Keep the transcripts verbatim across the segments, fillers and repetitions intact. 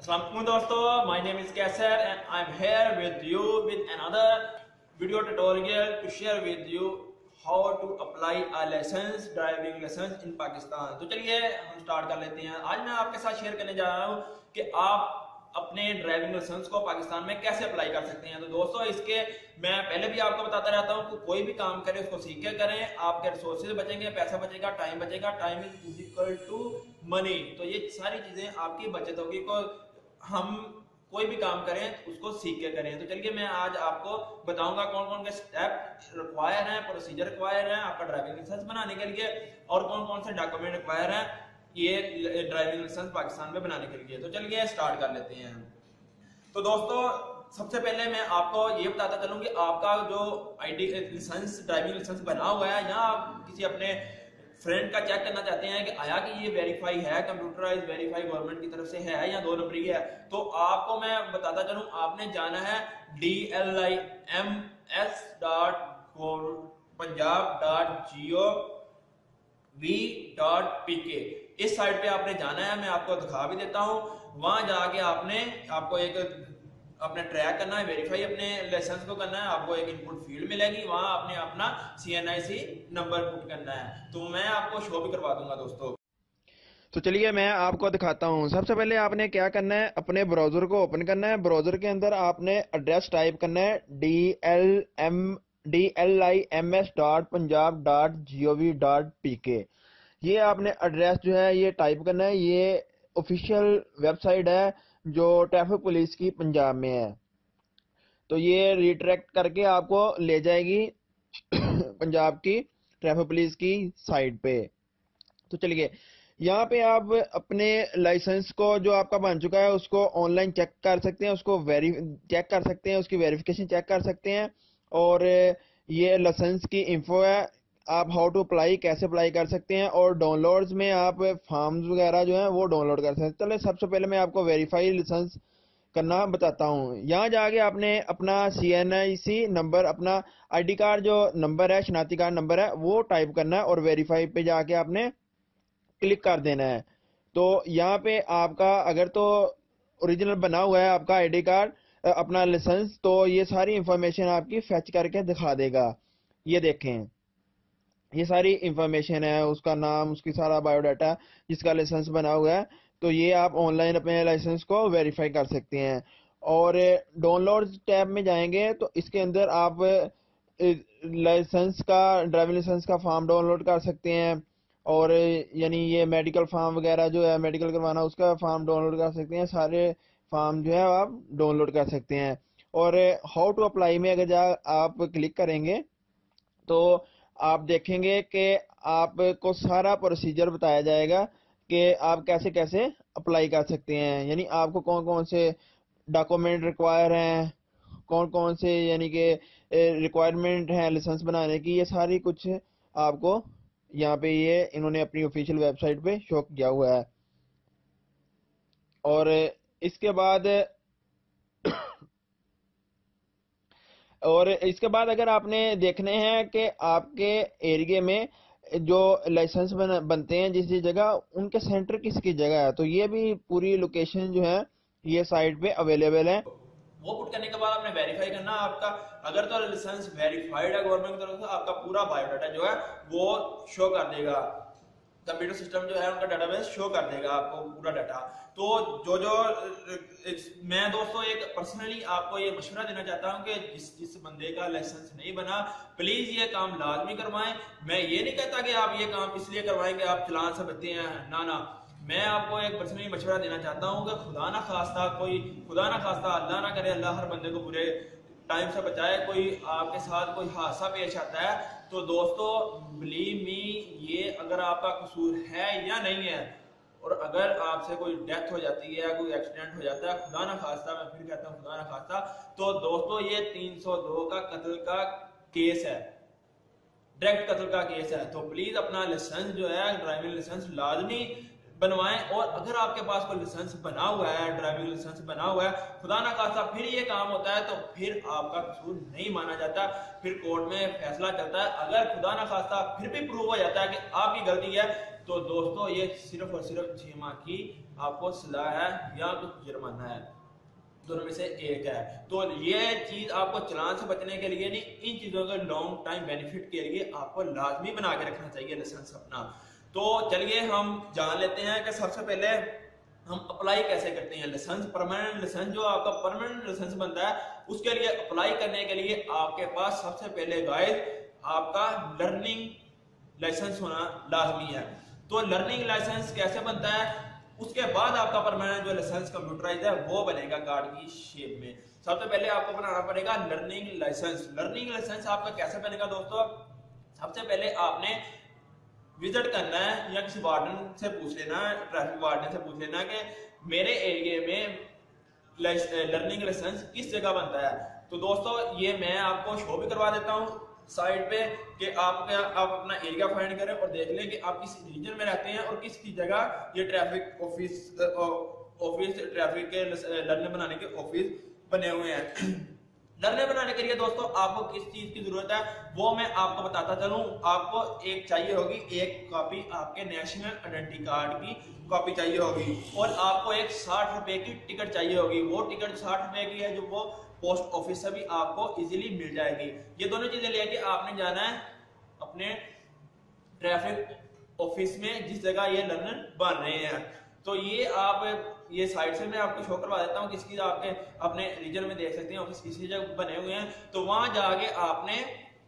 Assalamualaikum दोस्तों, my name is Kaisar and I'm here with you with another video tutorial to share with you how to apply a license driving license in Pakistan। तो चलिए हम start कर लेते हैं। आज मैं आपके साथ शेयर करने जा रहा हूँ कि आप अपने ड्राइविंग लाइसेंस को पाकिस्तान में कैसे अप्लाई कर सकते हैं। तो दोस्तों इसके मैं पहले भी आपको बताता रहता हूँ कि कोई भी काम करें उसको सीख के करें, आपके रिसोर्सेज बचेंगे, पैसा बचेगा, टाइम बचेगा। Time is equal to money. तो ये सारी चीजें आपकी बचत होगी को हम कोई भी काम करें उसको सीख के करें। तो चलिए मैं आज आपको बताऊंगा कौन कौन के स्टेप रिक्वायर हैं, प्रोसीजर रिक्वायर है आपका ड्राइविंग लाइसेंस बनाने के लिए, और कौन कौन से डॉक्यूमेंट रिक्वायर है ये ड्राइविंग लाइसेंस पाकिस्तान में बनाने के लिए। तो चलिए स्टार्ट कर लेते हैं। तो दोस्तों सबसे पहले मैं आपको ये बताता चलूं कि आपका जो आईडी लाइसेंस ड्राइविंग लाइसेंस बना हुआ है, या आप किसी अपने फ्रेंड का चेक करना चाहते हैं कि आया कि ये वेरीफाई है, कंप्यूटराइज वेरीफाई गवर्नमेंट की तरफ से है या दो नंबरी है, तो आपको मैं बताता चलूं आपने जाना है D L I M S dot Punjab dot G O V dot P K इस साइट पे आपने जाना है। मैं आपको दिखा भी देता हूं। वहां जाके आपने आपको एक अपने ट्रैक करना है, वेरीफाई अपने लाइसेंस को करना है। आपको एक इनपुट फील्ड मिलेगी, वहां आपने अपना C N I C number put करना है। तो मैं आपको शो भी करवा दूंगा दोस्तों। तो चलिए मैं आपको दिखाता हूं। सबसे पहले आपने क्या करना है, अपने ब्राउजर को ओपन करना है। ब्राउजर के अंदर आपने एड्रेस टाइप करना है D L M D L I M S dot Punjab dot G O V dot P K. ये आपने एड्रेस जो है ये टाइप करना है। ये ऑफिशियल वेबसाइट है जो ट्रैफिक पुलिस की पंजाब में है। तो ये रिट्रैक्ट करके आपको ले जाएगी पंजाब की ट्रैफिक पुलिस की साइट पे। तो चलिए यहाँ पे आप अपने लाइसेंस को जो आपका बन चुका है उसको ऑनलाइन चेक कर सकते हैं, उसको वेरी चेक कर सकते हैं, उसकी वेरिफिकेशन चेक कर सकते हैं। और ये लाइसेंस की इंफो है, आप हाउ टू अप्लाई कैसे अप्लाई कर सकते हैं, और डाउनलोड्स में आप फॉर्म्स वगैरह जो है वो डाउनलोड कर सकते हैं। चलिए सबसे पहले मैं आपको वेरीफाई लाइसेंस करना बताता हूँ। यहाँ जाके आपने अपना C N I C number, अपना आईडी कार्ड जो नंबर है, शनाख्ती कार्ड नंबर है, वो टाइप करना है और वेरीफाई पे जाके आपने क्लिक कर देना है। तो यहाँ पे आपका अगर तो ओरिजिनल बना हुआ है आपका आईडी कार्ड, अपना लाइसेंस, तो ये सारी इंफॉर्मेशन आपकी फेच करके दिखा देगा। ये देखें ये सारी इंफॉर्मेशन है, उसका नाम, उसकी सारा बायोडाटा जिसका लाइसेंस बना हुआ है। तो ये आप ऑनलाइन अपने लाइसेंस को वेरीफाई कर सकते हैं। और डाउनलोड टैब में जाएंगे तो इसके अंदर आप लाइसेंस का ड्राइविंग लाइसेंस का फॉर्म डाउनलोड कर सकते हैं, और यानी ये मेडिकल फॉर्म वगैरह जो है मेडिकल करवाना उसका फॉर्म डाउनलोड कर सकते हैं। सारे फॉर्म जो है आप डाउनलोड कर सकते हैं। और हाउ टू अप्लाई में अगर जा आप क्लिक करेंगे तो आप देखेंगे कि आपको सारा प्रोसीजर बताया जाएगा कि आप कैसे कैसे अप्लाई कर सकते हैं। यानी आपको कौन कौन से डॉक्यूमेंट रिक्वायर हैं, कौन कौन से यानी कि रिक्वायरमेंट है लाइसेंस बनाने की, ये सारी कुछ आपको यहाँ पे ये इन्होंने अपनी ऑफिशियल वेबसाइट पे शो किया हुआ है। और इसके बाद और इसके बाद अगर आपने देखने हैं कि आपके एरिया में जो लाइसेंस बन, बनते हैं जिस जगह, उनके सेंटर किसकी जगह है, तो ये भी पूरी लोकेशन जो है ये साइट पे अवेलेबल है। वो पुट करने के बाद आपने वेरीफाई करना आपका, अगर तो लाइसेंस वेरीफाइड है गवर्नमेंट की तरफ से, आपका पूरा बायोडाटा जो है वो शो कर देगा। कंप्यूटर सिस्टम जो है उनका डाटाबेस शो कर देगा आपको पूरा डाटा। तो जो जो मैं दोस्तों एक पर्सनली आपको ये मशवरा देना चाहता हूं कि जिस जिस बंदे का लाइसेंस नहीं बना, प्लीज ये काम लाजमी करवाएं। मैं ये नहीं कहता कि आप ये काम इसलिए करवाएं कि आप चलान से बचते हैं, ना ना, मैं आपको एक पर्सनली मशवरा देना चाहता हूं कि खुदा ना खास्ता कोई खुदा ना खास्ता अल्लाह ना करे, अल्लाह हर बंदे को बुरे टाइम से बचाए, कोई आपके साथ कोई हादसा पेश आता है, तो दोस्तों बिलीव मी, ये अगर आपका कसूर है या नहीं है, और अगर आपसे कोई डेथ हो जाती है, कोई एक्सीडेंट हो जाता है, खुदा ना खास्ता, मैं फिर कहता हूँ खुदा ना खास्ता, तो दोस्तों ये तीन सौ दो का कत्ल का केस है, डायरेक्ट कत्ल का केस है। तो प्लीज अपना लाइसेंस जो है ड्राइविंग लाइसेंस लाजमी बनवाएं। और अगर आपके पास कोई लाइसेंस बना हुआ है, ड्राइविंग लाइसेंस बना हुआ है, खुदा ना खास्ता फिर ये काम होता है तो फिर आपका कसूर नहीं माना जाता, फिर कोर्ट में फैसला चलता है। अगर खुदा ना खास्ता फिर भी प्रूव हो जाता है कि आपकी गलती है, तो दोस्तों ये सिर्फ और सिर्फ छह माह की आपको सजा है या कुछ जुर्माना है, दोनों में से एक है। तो ये चीज आपको चालान से बचने के लिए नहीं, इन चीजों के लॉन्ग टाइम बेनिफिट के लिए आपको लाजमी बना के रखना चाहिए लाइसेंस अपना। तो चलिए हम जान लेते हैं कि सबसे पहले हम अप्लाई कैसे करते हैं लाइसेंस। परमानेंट लाइसेंस जो आपका परमानेंट लाइसेंस बनता है उसके लिए अप्लाई करने के लिए आपके पास सबसे पहले गाइस आपका लर्निंग लाइसेंस होना लाजमी है। तो लर्निंग लाइसेंस कैसे बनता है, उसके बाद आपका परमानेंट जो लाइसेंस कंप्यूटराइज है वो बनेगा कार्ड की शेप में। सबसे पहले आपको बनाना पड़ेगा लर्निंग लाइसेंस। लर्निंग लाइसेंस आपका कैसे बनेगा दोस्तों, सबसे पहले आपने विजिट करना है या किसी वार्डन से पूछ लेना, ट्रैफिक वार्डन से पूछ लेना कि मेरे एरिया में लर्निंग लाइसेंस किस जगह बनता है। तो दोस्तों ये मैं आपको शो भी करवा देता हूँ साइड पे कि आप आप अपना एरिया फाइंड करें और देख लें कि आप किस रीजन में रहते हैं और किस की जगह ये ट्रैफिक ऑफिस ऑफिस ट्रैफिक के लर्निंग बनाने के ऑफिस बने हुए हैं। लर्निंग बनाने के लिए दोस्तों आपको किस चीज की जरूरत है वो मैं आपको बताता चलूं। आपको एक चाहिए होगी एक कॉपी आपके नेशनल आइडेंटिटी कार्ड की कॉपी चाहिए होगी और आपको एक साठ रुपए की टिकट चाहिए होगी। वो टिकट साठ रुपए की है जो वो पोस्ट ऑफिस से भी आपको इजीली मिल जाएगी। ये दोनों चीजें लेके आपने जाना है अपने ट्रैफिक ऑफिस में जिस जगह ये लर्नर बन रहे हैं। तो ये आप ये साइड से मैं आपको शो करवा देता हूँ किसकी आपके अपने रीजन में देख सकते हैं ऑफिस किसी जगह बने हुए हैं। तो वहां जाके आपने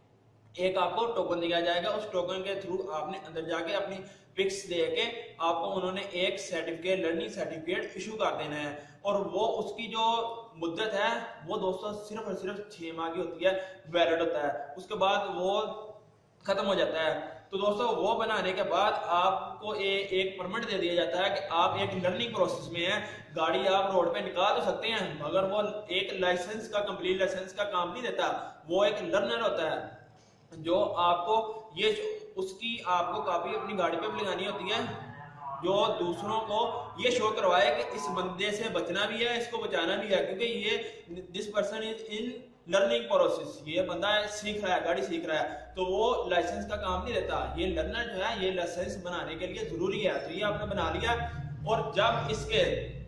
एक आपको टोकन दिया जाएगा, उस टोकन के थ्रू आपने अंदर जाके अपनी पिक्स देके आपको उन्होंने एक सर्टिफिकेट लर्निंग सर्टिफिकेट इशू कर देना है और वो उसकी जो मुद्दत है वो दोस्तों सिर्फ और सिर्फ छह माह की होती है, वैलिड होता है, उसके बाद वो खत्म हो जाता है। तो दोस्तों वो बनाने के बाद आपको ए, एक परमिट दे दिया जाता है कि आप एक लर्निंग प्रोसेस में हैं, गाड़ी आप रोड पे निकाल तो सकते हैं मगर वो एक लाइसेंस का कंप्लीट लाइसेंस का काम नहीं देता, वो एक लर्नर होता है जो आपको ये उसकी आपको कॉपी अपनी गाड़ी पे भी लगानी होती है जो दूसरों को ये शो करवाए कि इस बंदे से बचना भी है, इसको बचाना भी है, क्योंकि ये this person is in learning process, ये बंदा सीख रहा है, गाड़ी सीख रहा है, तो वो लाइसेंस का काम नहीं देता। ये लर्नर जो है ये लाइसेंस बनाने के लिए जरूरी है। तो ये आपने बना लिया और जब इसके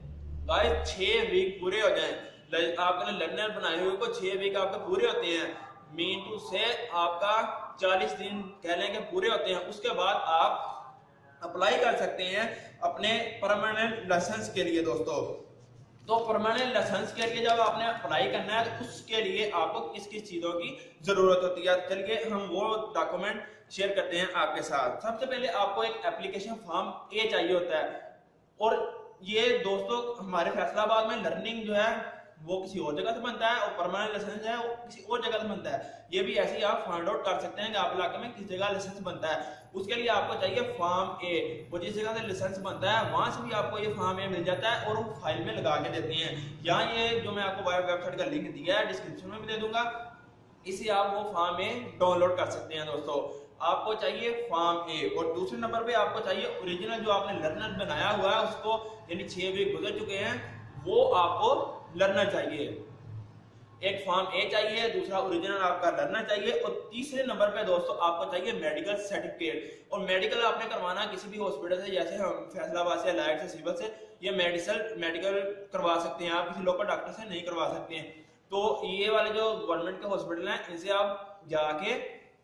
गाइस छह वीक पूरे हो जाए, आपने लर्नर बनाए हुए को छह वीक आपके पूरे होते हैं, मीन टू से आपका चालीस दिन कह लें कि पूरे होते हैं, उसके बाद आप अप्लाई कर सकते हैं अपने परमानेंट लाइसेंस के लिए। दोस्तों तो परमानेंट लाइसेंस के लिए जब आपने अप्लाई करना है तो उसके लिए आपको किस किस चीजों की जरूरत होती है, चलिए हम वो डॉक्यूमेंट शेयर करते हैं आपके साथ। सबसे पहले आपको एक एप्लीकेशन फॉर्म ए चाहिए होता है और ये दोस्तों हमारे फैसलाबाद में लर्निंग जो है वो किसी और जगह से बनता है और परमानेंट लाइसेंस है वो किसी और जगह से बनता है। ये भी ऐसे ही आप फाइंड आउट कर सकते हैं कि आप इलाके में किस जगह लाइसेंस बनता है। उसके लिए आपको चाहिए फॉर्म ए, वो जिस जगह से लाइसेंस बनता है वहां से भी आपको ये फॉर्म ए मिल जाता है और वो फाइल में लगा के देते हैं। यहाँ ये जो मैं आपको वेबसाइट का लिंक दिया है डिस्क्रिप्शन में भी दे दूंगा, इसे आप वो फॉर्म ए डाउनलोड कर सकते हैं। दोस्तों आपको चाहिए फॉर्म ए और दूसरे नंबर पे आपको चाहिए ओरिजिनल जो आपने लर्नर बनाया हुआ है उसको, यानी छह वीक गुजर चुके हैं वो आपको लर्नर चाहिए। एक फॉर्म ए चाहिए, दूसरा ओरिजिनल आपका लर्नर चाहिए और तीसरे नंबर पे दोस्तों आपको चाहिए मेडिकल सर्टिफिकेट। और मेडिकल आपने करवाना किसी भी हॉस्पिटल से, जैसे हम फैसलाबाद से, लाइट से, सिविल से, ये मेडिकल मेडिकल करवा सकते हैं, आप किसी लोकल डॉक्टर से नहीं करवा सकते हैं। तो ये वाले जो गवर्नमेंट के हॉस्पिटल हैं इनसे आप जाके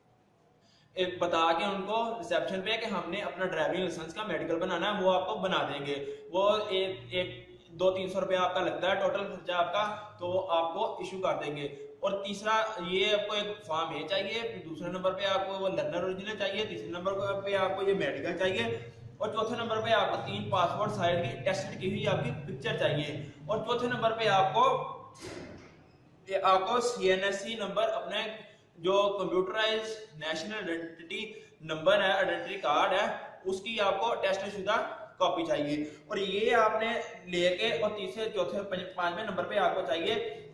एक बता के उनको रिसेप्शन पे कि हमने अपना ड्राइविंग लाइसेंस का मेडिकल बनाना है, वो आपको बना देंगे। वो एक एक दो तीन सौ रुपया आपका लगता है टोटल खर्चा आपका, तो वो आपको इशू कर देंगे। और तीसरा ये आपको एक फॉर्म ए चाहिए, दूसरे नंबर पे आपको वो लर्नर ओरिजिनल चाहिए, तीसरे नंबर पे आपको ये मेडिकल चाहिए और चौथे नंबर पे आपको तीन पासपोर्ट साइज की टेस्ट की हुई आपकी पिक्चर चाहिए और चौथे नंबर पे आपको ये आपको C N S C number, अपने जो कंप्यूटराइज नेशनल आइडेंटिटी नंबर है, आइडेंटिटी कार्ड है, उसकी आपको टेस्ट शुदा कॉपी चाहिए। और ये आपने लेके और तीसरे चौथे पांचवें नंबर पे आपको चाहिए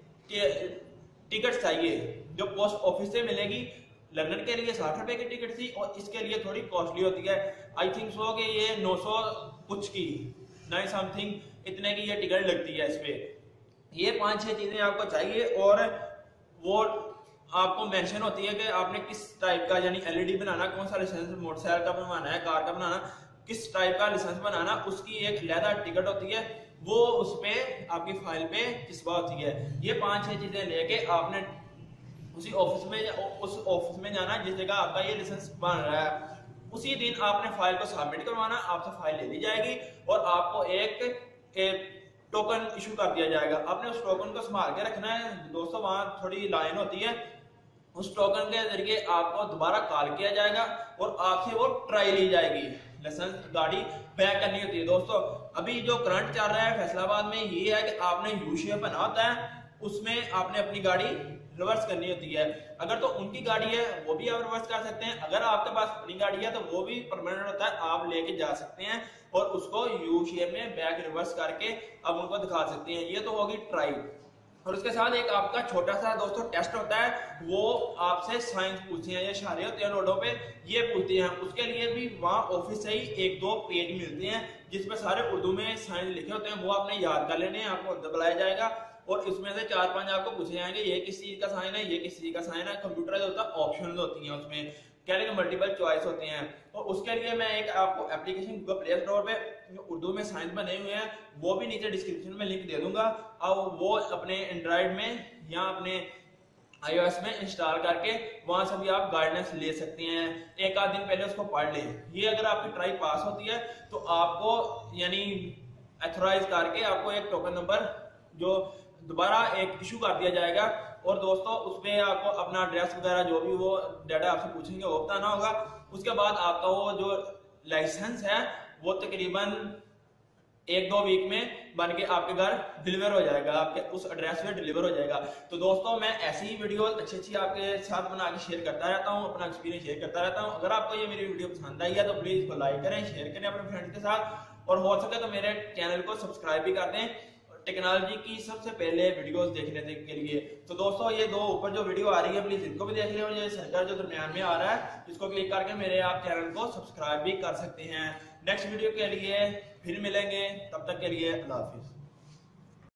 टिकट चाहिए जो पोस्ट ऑफिस से मिलेगी। लर्नर के लिए साठ रुपए की टिकट थी और इसके लिए थोड़ी कॉस्टली होती है, आई थिंक सो कि ये नौ सौ कुछ की नाइन समथिंग इतने की ये टिकट लगती है इस पे। ये पांच छह चीजें आपको चाहिए और वो आपको मेंशन होती है कि आपने किस टाइप का यानी एलईडी बनाना, कौन सा लाइसेंस मोटरसाइकिल का बनवाना है, कार का बनाना, किस टाइप का लाइसेंस बनाना, उसकी एक अलहदा टिकट होती है, वो उस पे आपकी फाइल पे चिस्पा होती है। ये पांच छह चीजें लेके आपने उसी ऑफिस में उस ऑफिस में जाना जिस जगह आपका ये लाइसेंस बन रहा है। उसी दिन आपने फाइल को सबमिट करवाना, आपसे फाइल ले ली जाएगी और आपको एक, एक टोकन इशू कर दिया जाएगा। आपने उस टोकन को संभाल के रखना है दोस्तों, वहां थोड़ी लाइन होती है, उस टोकन के जरिए आपको दोबारा कॉल किया जाएगा और आपसे वो ट्राई ली जाएगी, लाइसेंस गाड़ी बैक करनी होती है। दोस्तों अभी जो करंट चल रहा है फैसलाबाद में ये है कि आपने यू शेप बना होता है, उसमें आपने अपनी गाड़ी रिवर्स करनी होती है। अगर तो उनकी गाड़ी है वो भी आप रिवर्स कर सकते हैं, अगर आपके पास अपनी गाड़ी है तो वो भी परमानेंट होता है, आप लेके जा सकते हैं और उसको यू शेप में बैक रिवर्स करके आप उनको दिखा सकते हैं। ये तो होगी ट्राई। और उसके साथ एक आपका छोटा सा दोस्तों टेस्ट होता है, वो आपसे साइंस पूछते हैं, ये इशारे होते हैं रोडों पे, ये पूछते हैं। उसके लिए भी वहाँ ऑफिस से ही एक दो पेज मिलते हैं जिसमें सारे उर्दू में साइंस लिखे होते हैं, वो आपने याद कर लेने हैं, आपको अंदर बुलाया जाएगा और इसमें से चार पांच आपको पूछे जाएंगे, ये किस चीज का साइन है, ये किस चीज का साइन है। कंप्यूटर होता है, ऑप्शन होती हैं उसमें, कहने के मल्टीपल चॉइस होते हैं। और उसके लिए मैं एक आपको एप्लीकेशन गूगल प्ले स्टोर पे उर्दू में साइंस बने हुए हैं, वो भी नीचे डिस्क्रिप्शन में लिंक दे दूंगा, और वो अपने एंड्रॉइड में या अपने आईओएस में इंस्टॉल करके वहां से भी आप गाइडेंस ले सकते हैं। एक आध दिन पहले उसको पढ़ लें। ये अगर आपकी ट्राई पास होती है तो आपको यानी एथोराइज करके आपको एक टोकन नंबर जो दोबारा एक इशू कर दिया जाएगा। और दोस्तों उसमें आपको अपना एड्रेस वगैरह जो भी वो डाटा आपसे पूछेंगे वो बताना होगा। उसके बाद आपका वो जो लाइसेंस है वो तकरीबन एक दो वीक में बन के आपके घर डिलीवर हो जाएगा, आपके उस एड्रेस पे डिलीवर हो जाएगा। तो दोस्तों मैं ऐसी ही वीडियो अच्छी अच्छी आपके साथ बना के शेयर करता रहता हूँ, अपना एक्सपीरियंस शेयर करता रहता हूँ। अगर आपको ये मेरी वीडियो पसंद आई है तो प्लीज इसको लाइक करें, शेयर करें अपने फ्रेंड्स के साथ, और हो सके तो मेरे चैनल को सब्सक्राइब भी कर दें टेक्नोलॉजी की सबसे पहले वीडियोस देखने के लिए। तो दोस्तों ये दो ऊपर जो वीडियो आ रही है प्लीज इनको भी देख लें, और ये सर्कल जो दरमियान में आ रहा है इसको क्लिक करके मेरे आप चैनल को सब्सक्राइब भी कर सकते हैं। नेक्स्ट वीडियो के लिए फिर मिलेंगे, तब तक के लिए अल्लाह हाफिज।